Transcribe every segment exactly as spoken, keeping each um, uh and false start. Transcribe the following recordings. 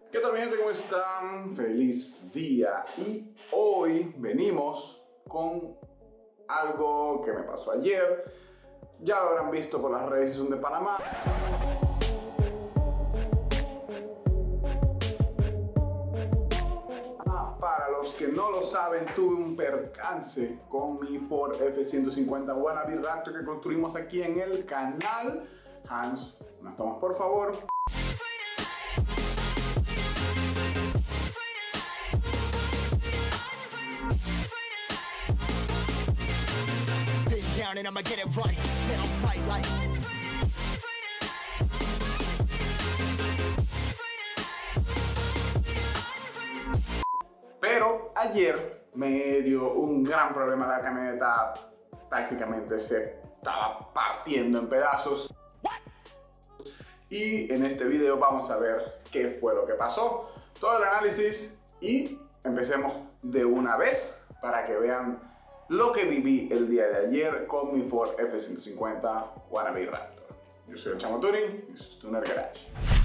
¿Qué tal mi gente? ¿Cómo están? Feliz día. Y hoy venimos con algo que me pasó ayer. Ya lo habrán visto por las redes de Panamá. Ah, para los que no lo saben, tuve un percance con mi Ford F ciento cincuenta Wannabe Raptor que construimos aquí en el canal. Hans, unas tomas por favor. And I'ma get it right, get on sight like. Pero ayer me dio un gran problema. La camioneta prácticamente se estaba partiendo en pedazos. Y en este video vamos a ver qué fue lo que pasó, todo el análisis, y empecemos de una vez para que vean lo que viví el día de ayer con mi Ford F ciento cincuenta Wannabe Raptor. Yo soy el Chamo Tuning y esto es Tuner Garage.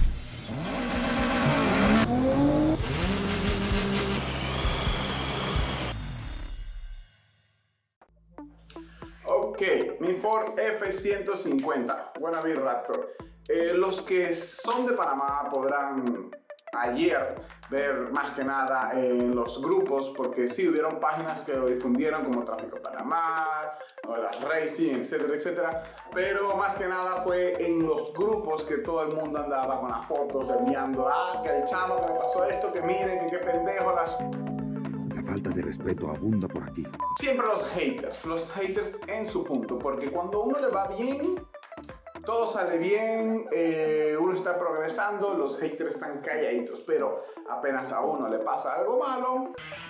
Ok, mi Ford F ciento cincuenta Wannabe Raptor. Eh, los que son de Panamá podrán ayer ver más que nada en los grupos, porque sí hubieron páginas que lo difundieron como Tráfico Panamá, las Racing, etcétera, etcétera, pero más que nada fue en los grupos que todo el mundo andaba con las fotos enviando, ah, que el chamo que me pasó esto, que miren, que qué pendejo las... La falta de respeto abunda por aquí. Siempre los haters, los haters en su punto, porque cuando uno le va bien, todo sale bien, eh, uno está progresando, los haters están calladitos, pero apenas a uno le pasa algo malo,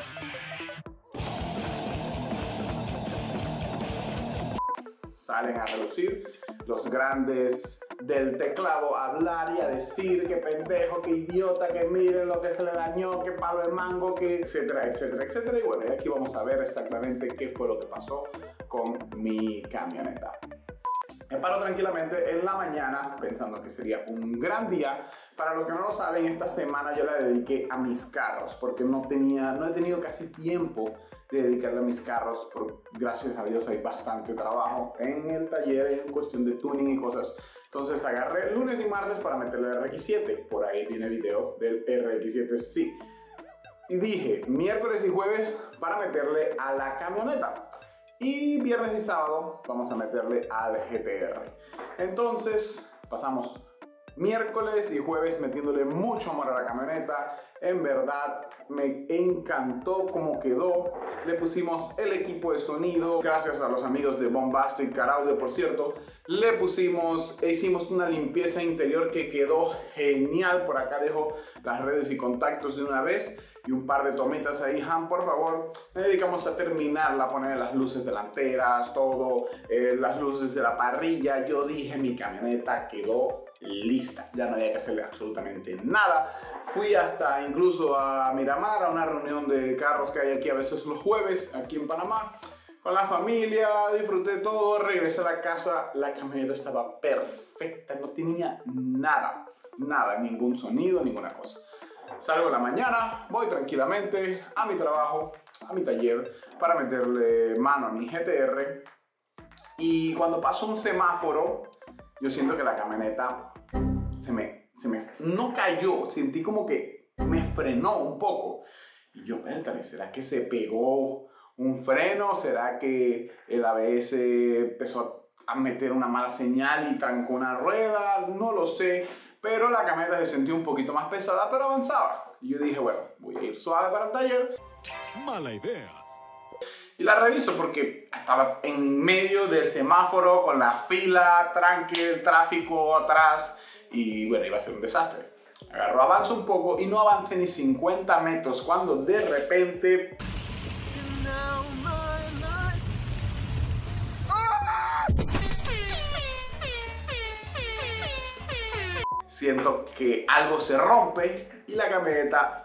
salen a relucir los grandes del teclado a hablar y a decir que pendejo, que idiota, que miren lo que se le dañó, que palo de mango, que etcétera, etcétera, etcétera. Y bueno, y aquí vamos a ver exactamente qué fue lo que pasó con mi camioneta. Me paro tranquilamente en la mañana pensando que sería un gran día. Para los que no lo saben, esta semana yo la dediqué a mis carros porque no, tenía, no he tenido casi tiempo de dedicarle a mis carros. Pero gracias a Dios hay bastante trabajo en el taller en cuestión de tuning y cosas. Entonces agarré lunes y martes para meterle el R X siete. Por ahí viene el video del R X siete, sí. Y dije miércoles y jueves para meterle a la camioneta. Y viernes y sábado vamos a meterle al G T R. Entonces pasamos miércoles y jueves metiéndole mucho amor a la camioneta. En verdad me encantó cómo quedó. Le pusimos el equipo de sonido, gracias a los amigos de Bombastic Car Audio, por cierto. Le pusimos, hicimos una limpieza interior que quedó genial. Por acá dejo las redes y contactos de una vez y un par de tomitas ahí. Han, por favor, nos dedicamos a terminarla, a poner las luces delanteras, todo, eh, las luces de la parrilla. Yo dije, mi camioneta quedó lista, ya no había que hacerle absolutamente nada. Fui hasta incluso a Miramar, a una reunión de carros que hay aquí a veces los jueves, aquí en Panamá, con la familia, disfruté todo, regresé a la casa, la camioneta estaba perfecta, no tenía nada, nada, ningún sonido, ninguna cosa. Salgo en la mañana, voy tranquilamente a mi trabajo, a mi taller, para meterle mano a mi G T R. Y cuando paso un semáforo, yo siento que la camioneta se me, se me, no cayó, sentí como que me frenó un poco. Y yo, pértale, ¿será que se pegó un freno? ¿Será que el A B S empezó a meter una mala señal y trancó una rueda? No lo sé. Pero la camioneta se sentía un poquito más pesada, pero avanzaba. Y yo dije, bueno, voy a ir suave para el taller. Mala idea. Y la reviso porque estaba en medio del semáforo con la fila, tranque, el tráfico atrás. Y bueno, iba a ser un desastre. Agarro, avanzo un poco y no avancé ni cincuenta metros cuando de repente... siento que algo se rompe y la camioneta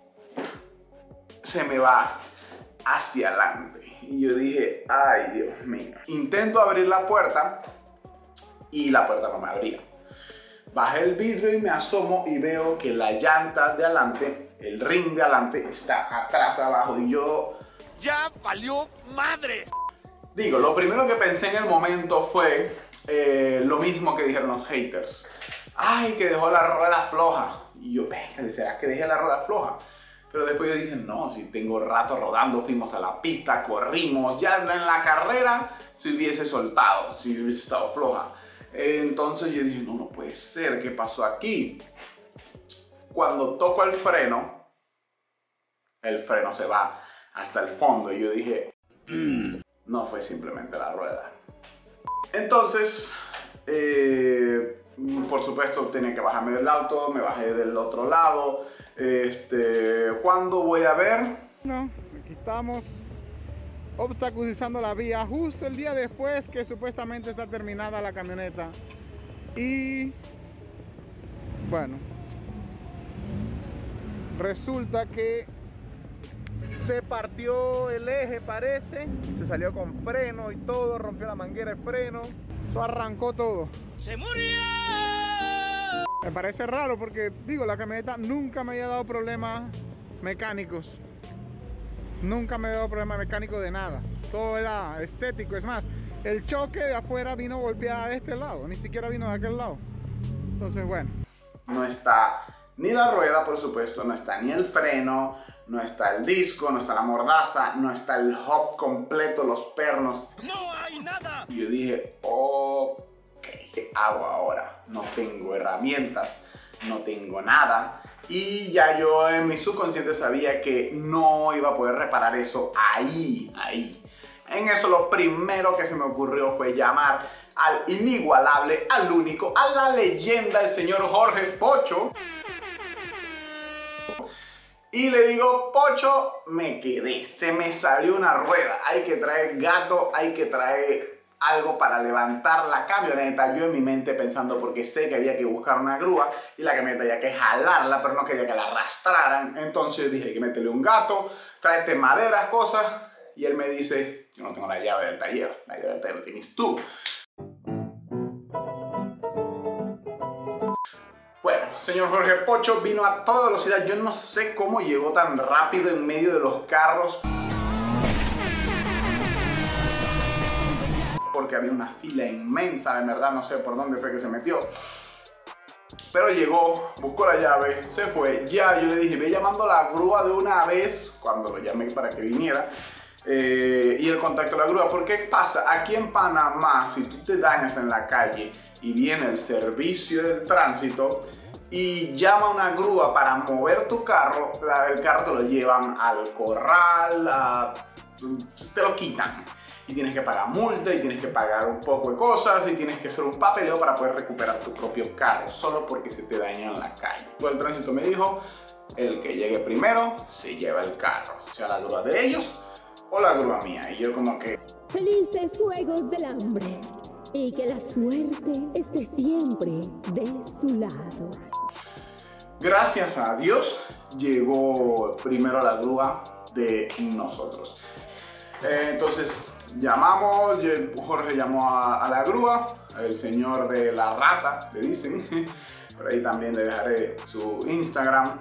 se me va hacia adelante. Y yo dije, ay Dios mío. Intento abrir la puerta y la puerta no me abría. Bajé el vidrio y me asomo y veo que la llanta de adelante, el ring de adelante, está atrás abajo y yo... ¡Ya valió madres! Digo, lo primero que pensé en el momento fue eh, lo mismo que dijeron los haters. ¡Ay, que dejó la rueda floja! Y yo, ¿será que dejé la rueda floja? Pero después yo dije, no, si tengo rato rodando, fuimos a la pista, corrimos, ya en la carrera se hubiese soltado, si hubiese estado floja. Entonces yo dije, no, no puede ser, ¿qué pasó aquí? Cuando toco el freno, el freno se va hasta el fondo y yo dije, mm, no fue simplemente la rueda. Entonces, eh, por supuesto tenía que bajarme del auto, me bajé del otro lado. Este, ¿cuándo voy a ver? No, aquí estamos obstaculizando la vía justo el día después que supuestamente está terminada la camioneta. Y bueno, resulta que se partió el eje, parece, se salió con freno y todo, rompió la manguera de freno, eso arrancó todo. ¡Se murió! Me parece raro porque, digo, la camioneta nunca me había dado problemas mecánicos. Nunca me había dado problemas mecánicos de nada. Todo era estético. Es más, el choque de afuera vino golpeada de este lado. Ni siquiera vino de aquel lado. Entonces, bueno. No está ni la rueda, por supuesto. No está ni el freno. No está el disco. No está la mordaza. No está el hub completo, los pernos. ¡No hay nada! Y yo dije, ok, ¿qué hago ahora? No tengo herramientas. No tengo nada. Y ya yo en mi subconsciente sabía que no iba a poder reparar eso ahí, ahí. En eso lo primero que se me ocurrió fue llamar al inigualable, al único, a la leyenda, el señor Jorge Pocho. Y le digo, Pocho, me quedé, se me salió una rueda, hay que traer gato, hay que traer algo para levantar la camioneta. Yo en mi mente pensando, porque sé que había que buscar una grúa y la camioneta había que jalarla, pero no quería que la arrastraran. Entonces dije, hay que meterle un gato, tráete maderas, cosas. Y él me dice, yo no tengo la llave del taller, la llave del taller la tienes tú. Bueno, señor Jorge Pocho vino a toda velocidad. Yo no sé cómo llegó tan rápido en medio de los carros, porque había una fila inmensa, en verdad no sé por dónde fue que se metió. Pero llegó, buscó la llave, se fue. Ya yo le dije, ve llamando a la grúa de una vez, cuando lo llamé para que viniera. Eh, y el contacto de la grúa, porque ¿qué pasa? Aquí en Panamá, si tú te dañas en la calle y viene el servicio del tránsito y llama una grúa para mover tu carro, el carro te lo llevan al corral, a, te lo quitan. Y tienes que pagar multa, y tienes que pagar un poco de cosas, y tienes que hacer un papeleo para poder recuperar tu propio carro, solo porque se te daña en la calle. Pues el tránsito me dijo, el que llegue primero se lleva el carro, sea la grúa de ellos o la grúa mía. Y yo como que... Felices Juegos del Hambre, y que la suerte esté siempre de su lado. Gracias a Dios llegó primero la grúa de nosotros. Eh, entonces llamamos, Jorge llamó a, a la grúa, el señor de la rata, le dicen. Por ahí también le dejaré su Instagram.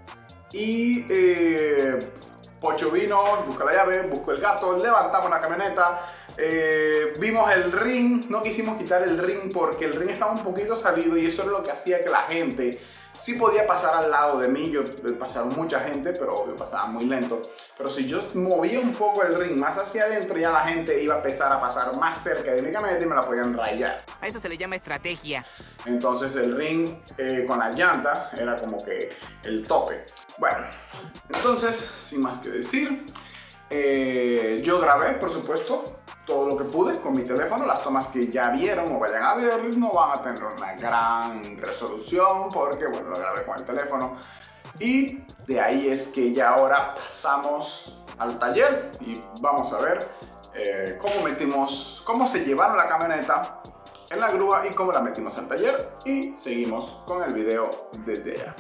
Y eh, Pocho vino, busca la llave, buscó el gato, levantamos la camioneta. Eh, vimos el ring, no quisimos quitar el ring porque el ring estaba un poquito salido y eso es lo que hacía que la gente sí podía pasar al lado de mí. Yo pasaba mucha gente, pero obvio pasaba muy lento. Pero si yo movía un poco el ring más hacia adentro, ya la gente iba a empezar a pasar más cerca de mi camioneta y me la podían rayar. A eso se le llama estrategia. Entonces el ring eh, con la llanta era como que el tope. Bueno, entonces sin más que decir, eh, yo grabé, por supuesto, todo lo que pude con mi teléfono. Las tomas que ya vieron o vayan a ver no van a tener una gran resolución porque, bueno, lo grabé con el teléfono. Y de ahí es que ya ahora pasamos al taller y vamos a ver eh, cómo metimos, cómo se llevaron la camioneta en la grúa y cómo la metimos al taller. Y seguimos con el video desde allá.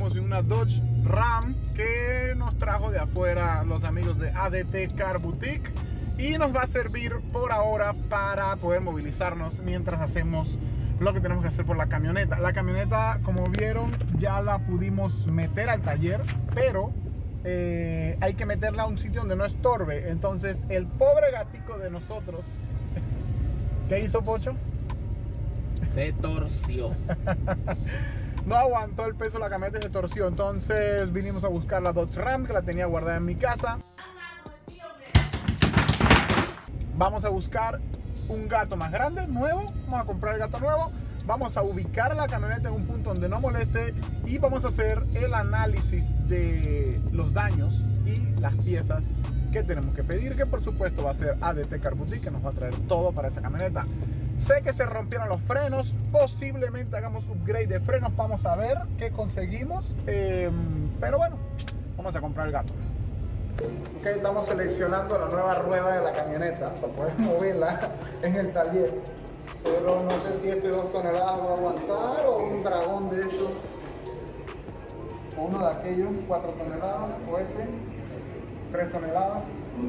Estamos en una Dodge Ram que nos trajo de afuera los amigos de A D T Car Boutique y nos va a servir por ahora para poder movilizarnos mientras hacemos lo que tenemos que hacer por la camioneta. La camioneta, como vieron, ya la pudimos meter al taller, pero eh, hay que meterla a un sitio donde no estorbe. Entonces el pobre gatico de nosotros, ¿qué hizo, Pocho? Se torció. No aguantó el peso de la camioneta y se torció. Entonces vinimos a buscar la Dodge Ram, que la tenía guardada en mi casa. Vamos a buscar un gato más grande, nuevo. Vamos a comprar el gato nuevo. Vamos a ubicar la camioneta en un punto donde no moleste y vamos a hacer el análisis de los daños y las piezas que tenemos que pedir, que por supuesto va a ser A D T Car Boutique, que nos va a traer todo para esa camioneta. Sé que se rompieron los frenos, posiblemente hagamos upgrade de frenos, vamos a ver qué conseguimos, eh, pero bueno, vamos a comprar el gato. Ok, estamos seleccionando la nueva rueda de la camioneta para poder moverla en el taller, pero no sé si este dos toneladas va a aguantar o un dragón de hecho, o uno de aquellos cuatro toneladas, o este tres toneladas.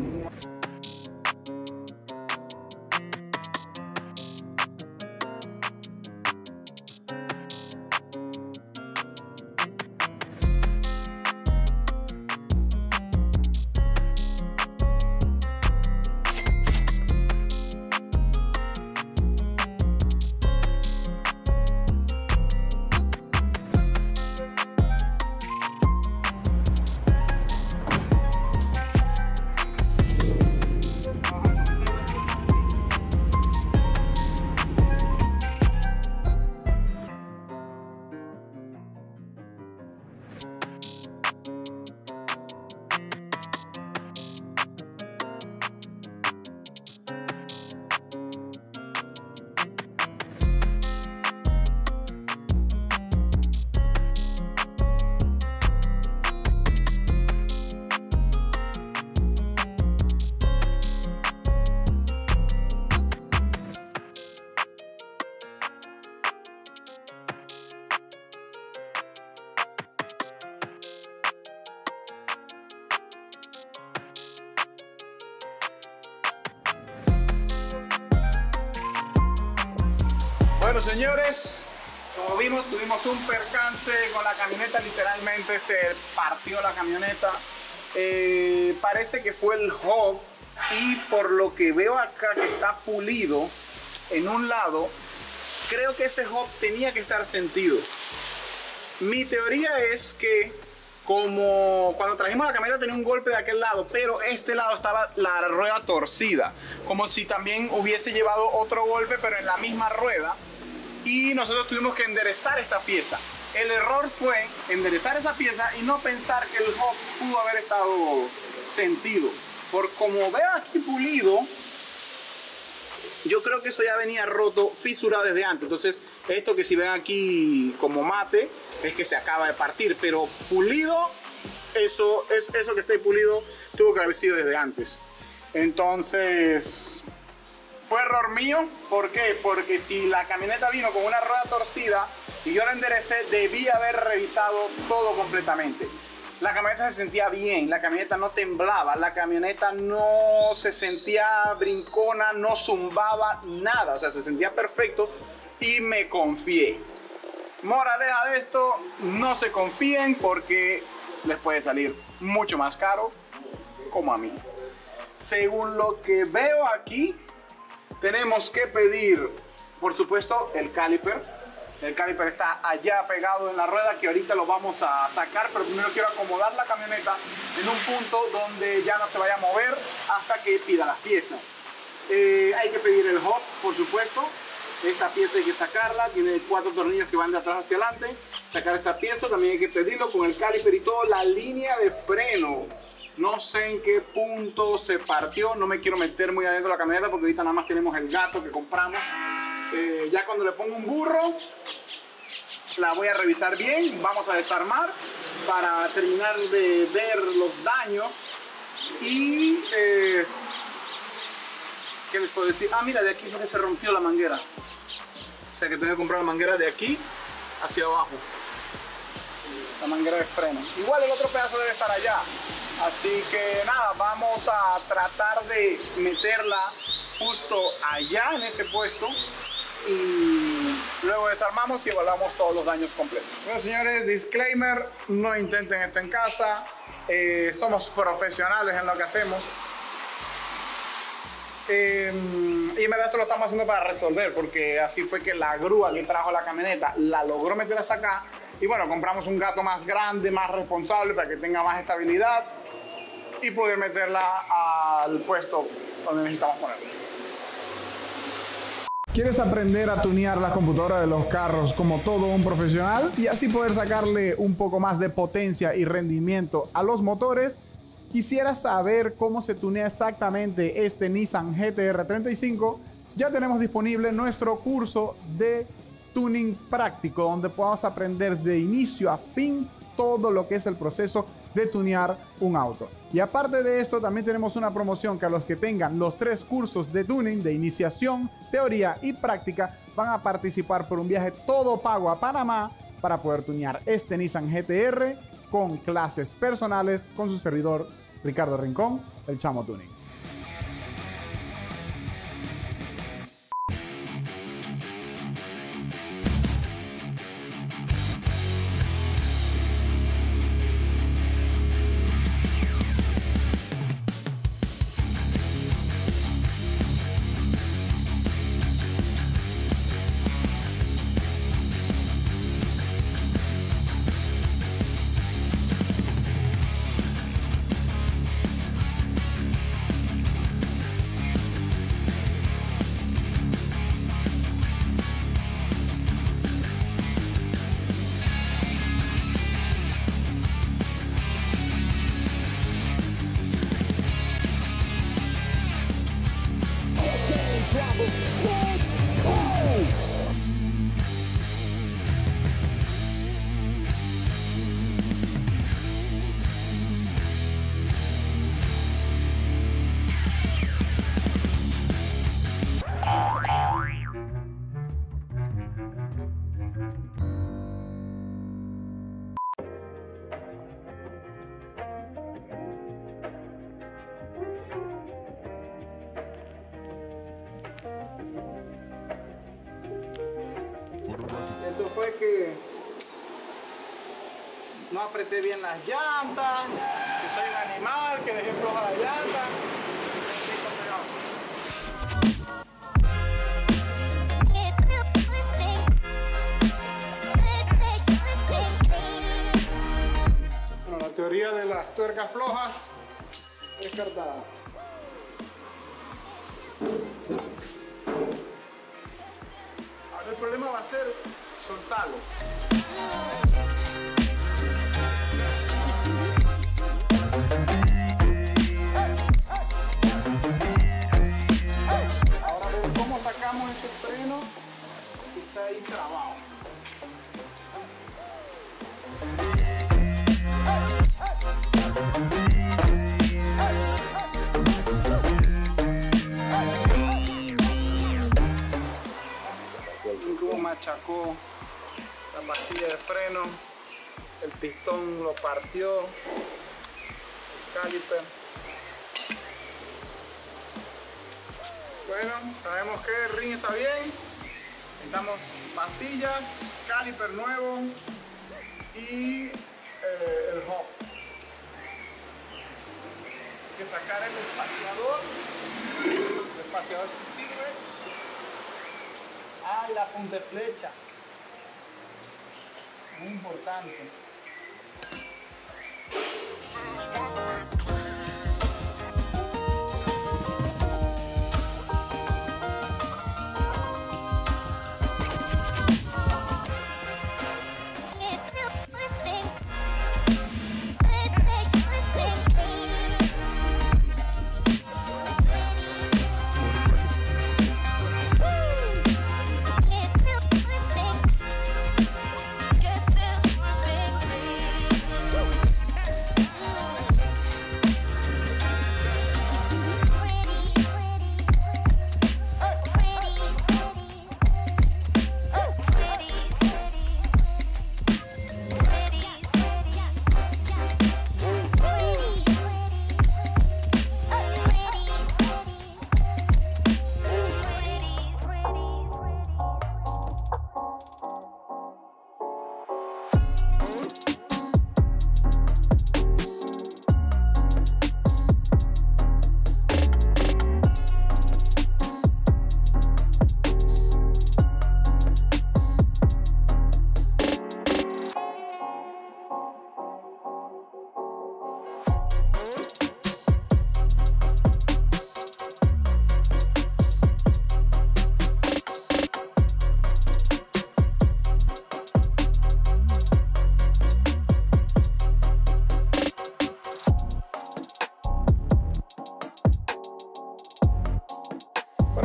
Bueno, señores, como vimos, tuvimos un percance con la camioneta, literalmente se partió la camioneta. Eh, parece que fue el hub y por lo que veo acá que está pulido en un lado, creo que ese hub tenía que estar sentido. Mi teoría es que como cuando trajimos la camioneta tenía un golpe de aquel lado, pero este lado estaba la rueda torcida, como si también hubiese llevado otro golpe pero en la misma rueda, y nosotros tuvimos que enderezar esta pieza. El error fue enderezar esa pieza y no pensar que el hub pudo haber estado sentido. Por como veo aquí pulido, yo creo que eso ya venía roto, fisurado desde antes. Entonces esto que si ven aquí como mate es que se acaba de partir, pero pulido, eso, es, eso que está ahí pulido tuvo que haber sido desde antes. Entonces fue error mío. ¿Por qué? Porque si la camioneta vino con una rueda torcida y yo la enderecé, debí haber revisado todo completamente. La camioneta se sentía bien, la camioneta no temblaba, la camioneta no se sentía brincona, no zumbaba, nada. O sea, se sentía perfecto y me confié. Moraleja de esto, no se confíen porque les puede salir mucho más caro, como a mí. Según lo que veo aquí, tenemos que pedir, por supuesto, el caliper. El caliper está allá pegado en la rueda, que ahorita lo vamos a sacar, pero primero quiero acomodar la camioneta en un punto donde ya no se vaya a mover hasta que pida las piezas. Eh, hay que pedir el hub, por supuesto. Esta pieza hay que sacarla, tiene cuatro tornillos que van de atrás hacia adelante. Sacar esta pieza, también hay que pedirlo con el caliper y todo. La línea de freno, no sé en qué punto se partió, no me quiero meter muy adentro de la camioneta porque ahorita nada más tenemos el gato que compramos. Eh, ya cuando le pongo un burro, la voy a revisar bien, vamos a desarmar para terminar de ver los daños y eh, ¿qué les puedo decir? Ah, mira, de aquí fue que se rompió la manguera, o sea que tengo que comprar la manguera de aquí hacia abajo. la manguera de freno. Igual el otro pedazo debe estar allá. Así que nada, vamos a tratar de meterla justo allá en ese puesto y luego desarmamos y evaluamos todos los daños completos. Bueno, señores, disclaimer, no intenten esto en casa. Eh, somos profesionales en lo que hacemos. Eh, y en verdad esto lo estamos haciendo para resolver, porque así fue que la grúa que trajo la camioneta la logró meter hasta acá. Y bueno, compramos un gato más grande, más responsable, para que tenga más estabilidad y poder meterla al puesto donde necesitamos ponerla. ¿Quieres aprender a tunear la computadora de los carros como todo un profesional y así poder sacarle un poco más de potencia y rendimiento a los motores? ¿Quisieras saber cómo se tunea exactamente este Nissan G T R treinta y cinco? Ya tenemos disponible nuestro curso de tuning práctico, donde podamos aprender de inicio a fin todo lo que es el proceso de tunear un auto. Y aparte de esto, también tenemos una promoción que a los que tengan los tres cursos de tuning de iniciación, teoría y práctica van a participar por un viaje todo pago a Panamá para poder tunear este Nissan G T R con clases personales con su servidor Ricardo Rincón, el Chamo Tuning. Eso fue que no apreté bien las llantas, que soy un animal, que dejé floja la llanta. Bueno, la teoría de las tuercas flojas descartada. El problema va a ser soltarlo. Ahora ver cómo sacamos ese freno que está ahí trabado. Machacó la pastilla de freno, el pistón lo partió, el caliper. Bueno, sabemos que el ring está bien, necesitamos pastillas, caliper nuevo y eh, el hub. Hay que sacar el espaciador, el espaciador sí sirve. Ah, y la punta de flecha. Muy importante.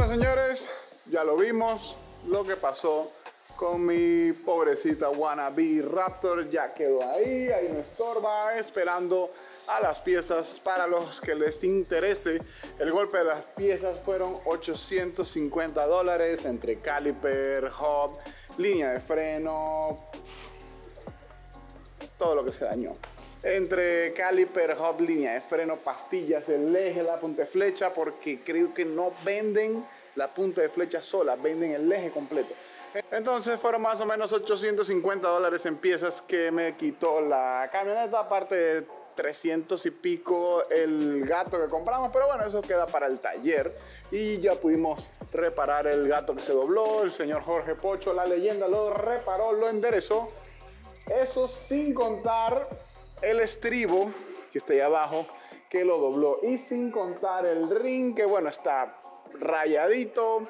Bueno, señores, ya lo vimos, lo que pasó con mi pobrecita wannabe Raptor. Ya quedó ahí, ahí no estorba, esperando a las piezas. Para los que les interese, el golpe de las piezas fueron ochocientos cincuenta dólares entre caliper, hub, línea de freno, todo lo que se dañó. Entre caliper, hub, línea de freno, pastillas, el eje, la punta de flecha, porque creo que no venden la punta de flecha sola, venden el eje completo. Entonces fueron más o menos ochocientos cincuenta dólares en piezas que me quitó la camioneta, aparte de trescientos y pico el gato que compramos, pero bueno, eso queda para el taller. Y ya pudimos reparar el gato que se dobló. El señor Jorge Pocho, la leyenda, lo reparó, lo enderezó. Eso sin contar el estribo que está ahí abajo, que lo dobló, y sin contar el ring, que bueno, está rayadito,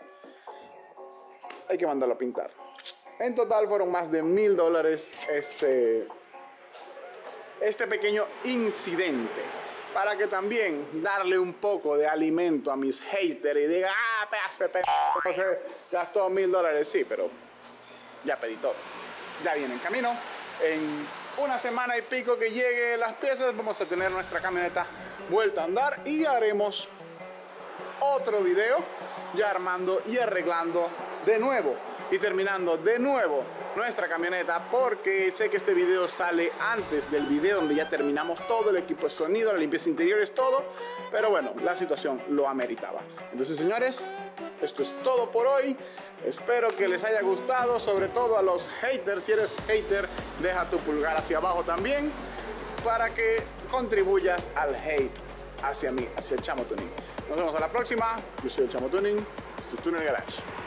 hay que mandarlo a pintar. En total fueron más de mil dólares este, este pequeño incidente, para que también darle un poco de alimento a mis haters y diga, ah, pedazo de pendejo, se gastó mil dólares. Sí, pero ya pedí todo, ya viene en camino. En una semana y pico que llegue las piezas, vamos a tener nuestra camioneta vuelta a andar y haremos otro video ya armando y arreglando de nuevo y terminando de nuevo nuestra camioneta, porque sé que este video sale antes del video donde ya terminamos todo el equipo de sonido, la limpieza interiores, todo, pero bueno, la situación lo ameritaba. Entonces, señores, esto es todo por hoy. Espero que les haya gustado, sobre todo a los haters. Si eres hater, deja tu pulgar hacia abajo también para que contribuyas al hate hacia mí, hacia el Chamo Tuning. Nos vemos a la próxima. Yo soy el Chamo Tuning. Esto es Tuner Garage.